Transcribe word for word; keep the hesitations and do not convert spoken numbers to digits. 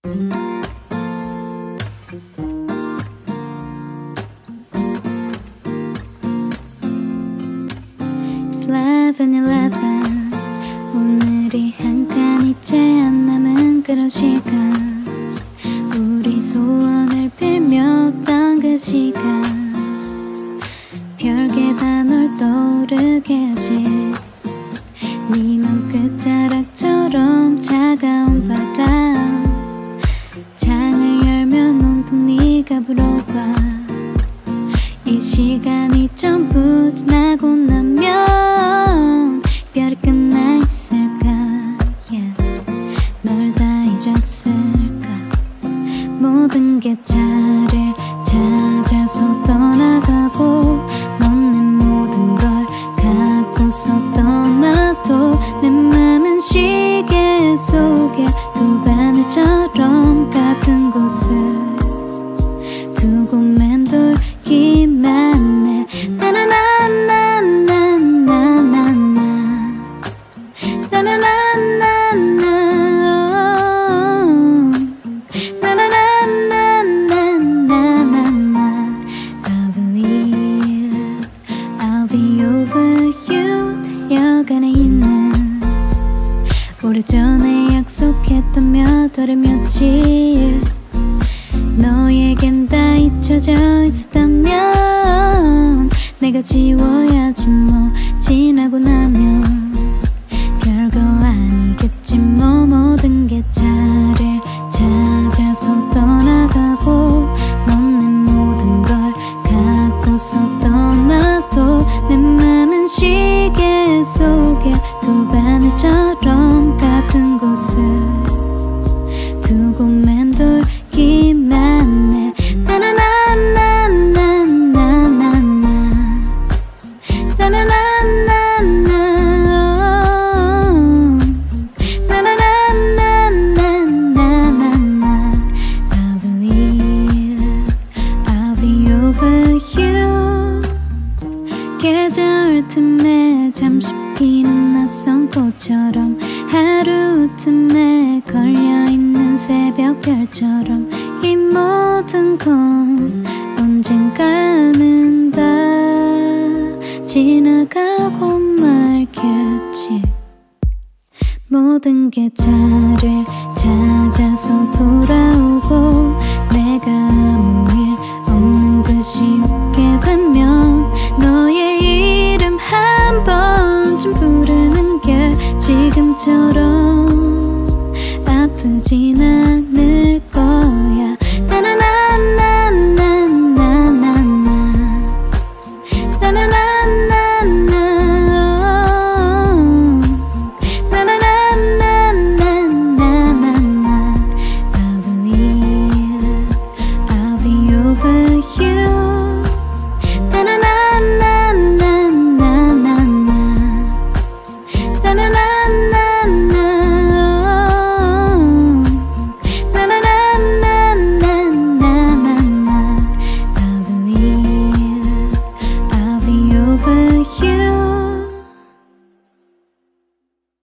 eleven eleven 오늘이 한 칸 이제 안 남은 그런 시간 우리 소원을 빌렸던 그 시간 별게 다 널 떠오르게 하지 네 맘 끝자락처럼 차가운 바람 창을 열면 온통 네가 불어와 이 시간이 전부 지나고 나면 별이 끝나 있을까 yeah. 널 다 잊었을까 모든 게 차를 찾아서 떠나가고 넌 내 모든 걸 갖고서 떠나도 내 맘은 시계 속에 두 바늘처럼 같은 곳을 두고 맴돌기만 해 나나나나나나나나 나나나나나나 나나나나나나나 I believe I'll be over you 달려가는 이는 오래전에 약속했던 몇 월의 며칠 너에겐 다 잊혀져 있었다면 내가 지워야지 뭐 지나고 나면 별거 아니겠지 뭐 모든 게 차를 찾아서 떠나가고 넌 내 모든 걸 갖고서 떠나도 내 맘은 시계 속에 두 바늘처럼 같은 곳을 두고 맴돌기만 해 나나나나나나나나 나나나나나 나나나나나나나 I believe I'll be over you 계절 틈에 잠시 피는 낯선 꽃처럼 하루 틈에 걸려있는 새벽별처럼 이 모든 건 언젠가는 다 지나가고 말겠지 모든 게 차를 찾아서 돌아오고 내가 아무 일 없는 듯이 웃게 되면 너의 이름 한 번쯤 부르는 게 지금처럼